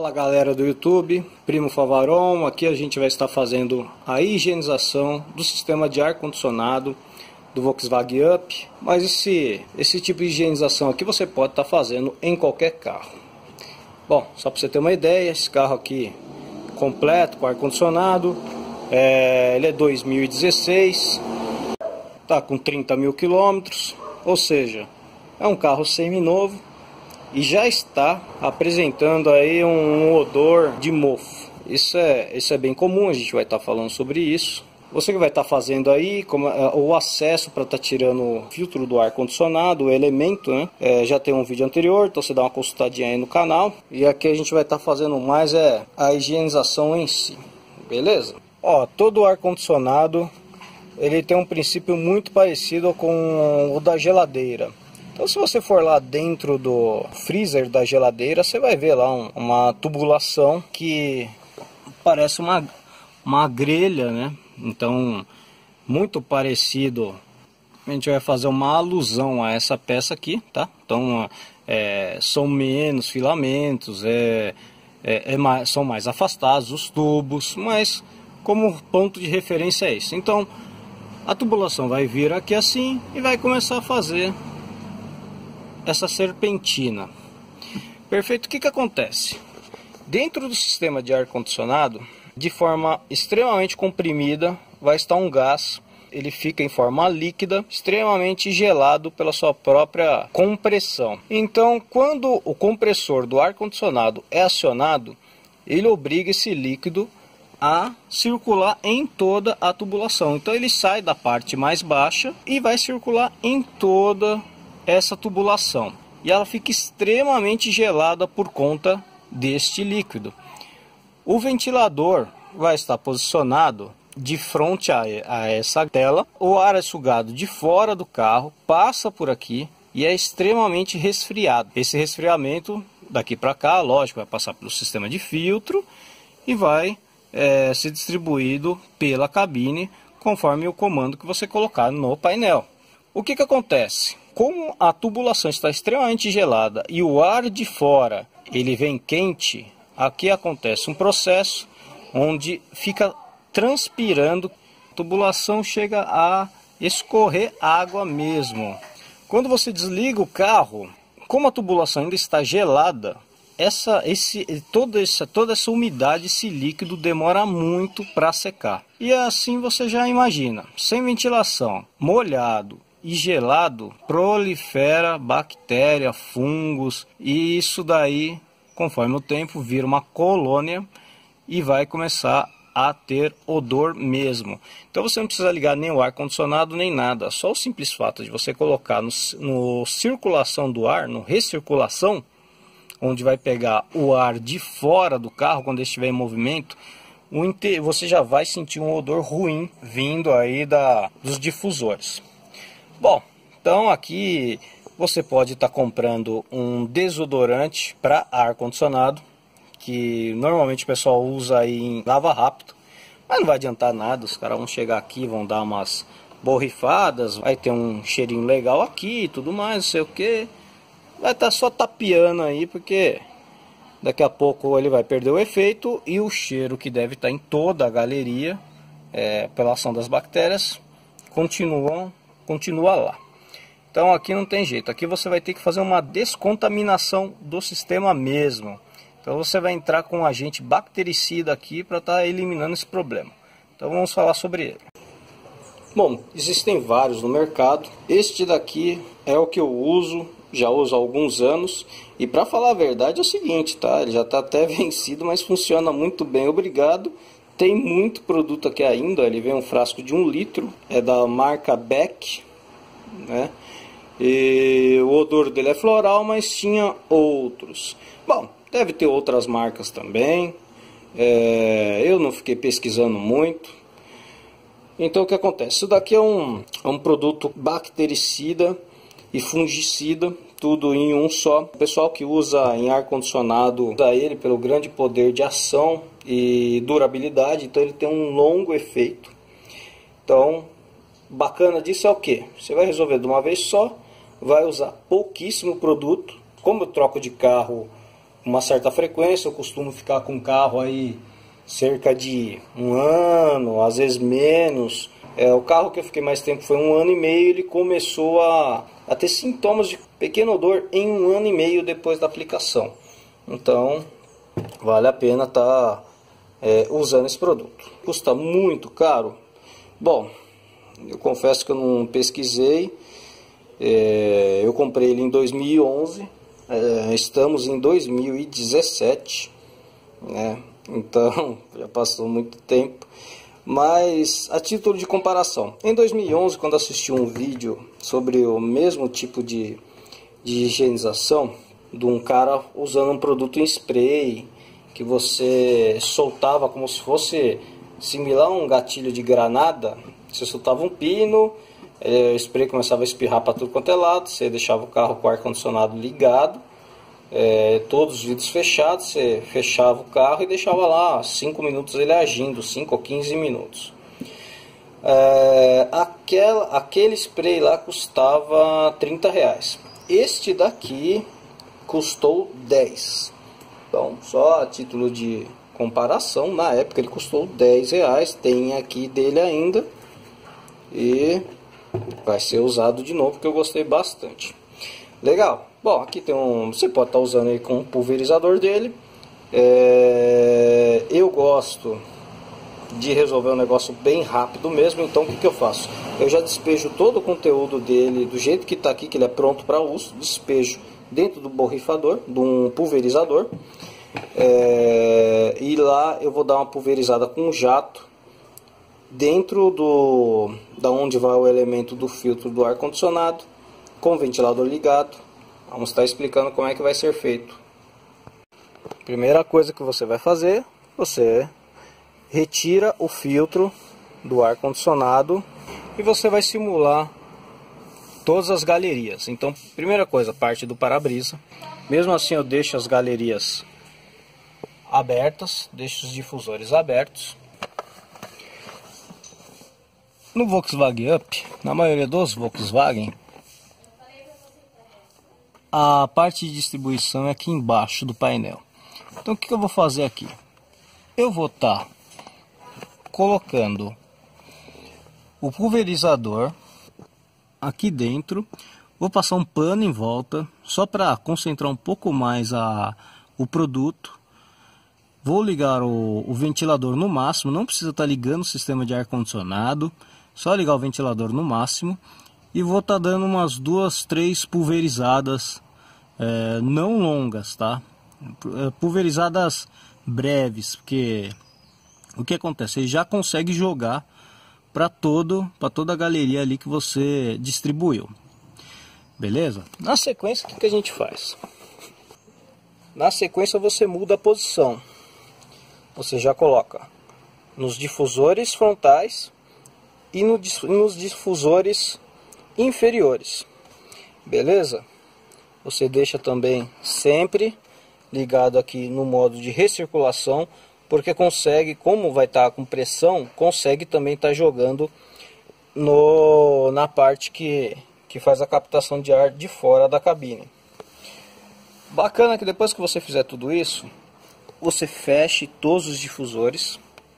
Fala galera do YouTube, Primo Favaron. Aqui a gente vai estar fazendo a higienização do sistema de ar-condicionado do Volkswagen Up. Mas esse tipo de higienização aqui você pode estar fazendo em qualquer carro. Bom, só para você ter uma ideia, esse carro aqui completo com ar-condicionado, ele é 2016, tá com 30 mil quilômetros, ou seja, é um carro semi-novo. E já está apresentando aí um odor de mofo. Isso é bem comum, a gente vai estar falando sobre isso. Você que vai estar fazendo aí o acesso para estar tirando o filtro do ar condicionado, o elemento, né? Já tem um vídeo anterior, então você dá uma consultadinha aí no canal. E aqui a gente vai estar fazendo mais a higienização em si, beleza? Ó, todo o ar condicionado ele tem um princípio muito parecido com o da geladeira. Então, se você for lá dentro do freezer da geladeira, você vai ver lá uma tubulação que parece uma grelha, né? Então, muito parecido. A gente vai fazer uma alusão a essa peça aqui, tá? Então, são menos filamentos, são mais afastados os tubos, mas como ponto de referência é isso. Então, a tubulação vai vir aqui assim e vai começar a fazer essa serpentina. Perfeito. O que acontece? Dentro do sistema de ar condicionado, de forma extremamente comprimida, vai estar um gás. Ele fica em forma líquida, extremamente gelado pela sua própria compressão. Então, quando o compressor do ar condicionado é acionado, ele obriga esse líquido a circular em toda a tubulação. Então ele sai da parte mais baixa e vai circular em toda essa tubulação, e ela fica extremamente gelada por conta deste líquido. O ventilador vai estar posicionado de frente a essa tela. O ar é sugado de fora do carro, passa por aqui e é extremamente resfriado. Esse resfriamento daqui para cá, lógico, vai passar pelo sistema de filtro e vai ser distribuído pela cabine conforme o comando que você colocar no painel. O que acontece? Como a tubulação está extremamente gelada e o ar de fora ele vem quente, aqui acontece um processo onde fica transpirando, a tubulação chega a escorrer água mesmo. Quando você desliga o carro, como a tubulação ainda está gelada, toda essa umidade, esse líquido demora muito para secar. E assim você já imagina, sem ventilação, molhado e gelado, prolifera bactéria, fungos, e isso daí, conforme o tempo, vira uma colônia e vai começar a ter odor mesmo. Então você não precisa ligar nem o ar condicionado nem nada, só o simples fato de você colocar no circulação do ar, no recirculação, onde vai pegar o ar de fora do carro quando ele estiver em movimento, você já vai sentir um odor ruim vindo aí dos difusores. Bom, então aqui você pode estar comprando um desodorante para ar-condicionado, que normalmente o pessoal usa aí em lava rápido, mas não vai adiantar nada, os caras vão chegar aqui, vão dar umas borrifadas, vai ter um cheirinho legal aqui e tudo mais, não sei o que, vai estar só tapeando aí, porque daqui a pouco ele vai perder o efeito e o cheiro que deve estar em toda a galeria, pela ação das bactérias, continua lá. Então aqui não tem jeito, aqui você vai ter que fazer uma descontaminação do sistema mesmo. Então você vai entrar com um agente bactericida aqui para estar eliminando esse problema. Então vamos falar sobre ele. Bom, existem vários no mercado. Este daqui é o que eu uso, já uso há alguns anos. E para falar a verdade é o seguinte, tá? Ele já está até vencido, mas funciona muito bem, obrigado. Tem muito produto aqui ainda, ele vem um frasco de 1 litro, é da marca Beck, né? E o odor dele é floral, mas tinha outros. Bom, deve ter outras marcas também, eu não fiquei pesquisando muito. Então o que acontece? Isso daqui é um produto bactericida e fungicida, tudo em um só. O pessoal que usa em ar-condicionado usa ele pelo grande poder de ação e durabilidade, então ele tem um longo efeito. Então, bacana disso é o que? Você vai resolver de uma vez só, vai usar pouquíssimo produto. Como eu troco de carro uma certa frequência. Eu costumo ficar com o carro aí cerca de 1 ano, às vezes menos. O carro que eu fiquei mais tempo foi 1 ano e meio. Ele começou a ter sintomas de pequeno odor em 1 ano e meio depois da aplicação. Então vale a pena estar usando esse produto. Custa muito caro? Bom, eu confesso que eu não pesquisei. Eu comprei ele em 2011. Estamos em 2017, né? Então já passou muito tempo. Mas a título de comparação, em 2011, quando assisti um vídeo sobre o mesmo tipo de higienização, de um cara usando um produto em spray, que você soltava como se fosse similar a um gatilho de granada. Você soltava um pino, o spray começava a espirrar para tudo quanto é lado, você deixava o carro com o ar-condicionado ligado, todos os vidros fechados, você fechava o carro e deixava lá 5 minutos ele agindo, 5 ou 15 minutos. Aquele spray lá custava R$30. Este daqui custou 10. Então, só a título de comparação, na época ele custou R$10. Tem aqui dele ainda e vai ser usado de novo, porque eu gostei bastante. Legal. Bom, aqui tem você pode estar usando aí com o pulverizador dele. Eu gosto de resolver um negócio bem rápido mesmo. Então o que eu faço? Eu já despejo todo o conteúdo dele do jeito que está aqui, que ele é pronto para uso. Despejo dentro do borrifador, de um pulverizador. E lá eu vou dar uma pulverizada com um jato dentro da onde vai o elemento do filtro do ar condicionado, com o ventilador ligado. Vamos estar explicando como é que vai ser feito. Primeira coisa que você vai fazer, você retira o filtro do ar condicionado e você vai simular todas as galerias. Então, primeira coisa, parte do para-brisa. Mesmo assim eu deixo as galerias abertas, deixo os difusores abertos. No Volkswagen Up, na maioria dos Volkswagen, a parte de distribuição é aqui embaixo do painel. Então o que eu vou fazer aqui? Eu vou estar colocando o pulverizador aqui dentro. Vou passar um pano em volta, só para concentrar um pouco mais o produto. Vou ligar o ventilador no máximo, não precisa estar ligando o sistema de ar condicionado, só ligar o ventilador no máximo. E vou estar dando umas 2, 3 pulverizadas, não longas, tá? Pulverizadas breves, porque o que acontece? Ele já consegue jogar para toda a galeria ali que você distribuiu. Beleza? Na sequência, o que a gente faz? Na sequência você muda a posição. Você já coloca nos difusores frontais e nos difusores inferiores. Beleza? Você deixa também sempre ligado aqui no modo de recirculação, porque consegue, como vai estar com pressão, consegue também estar jogando na parte que faz a captação de ar de fora da cabine. Bacana que depois que você fizer tudo isso, você feche todos os difusores,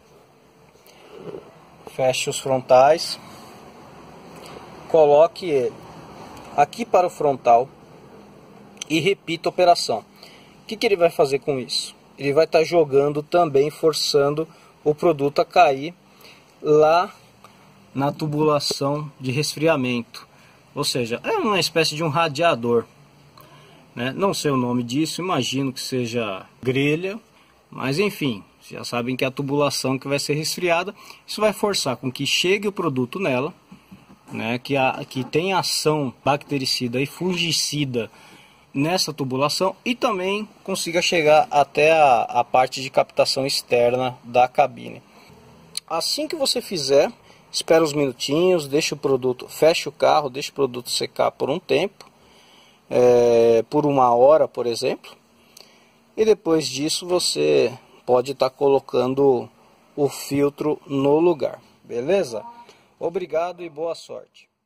feche os frontais, coloque ele aqui para o frontal e repita a operação. O que ele vai fazer com isso? Ele vai estar jogando também, forçando o produto a cair lá na tubulação de resfriamento. Ou seja, é uma espécie de um radiador, né? Não sei o nome disso, imagino que seja grelha, mas enfim, já sabem que é a tubulação que vai ser resfriada. Isso vai forçar com que chegue o produto nela, né? Que tenha ação bactericida e fungicida nessa tubulação e também consiga chegar até a parte de captação externa da cabine. Assim que você fizer, espera uns minutinhos, deixa o produto, fecha o carro, deixa o produto secar por um tempo, por 1 hora, por exemplo, e depois disso você pode estar colocando o filtro no lugar, beleza? Obrigado e boa sorte.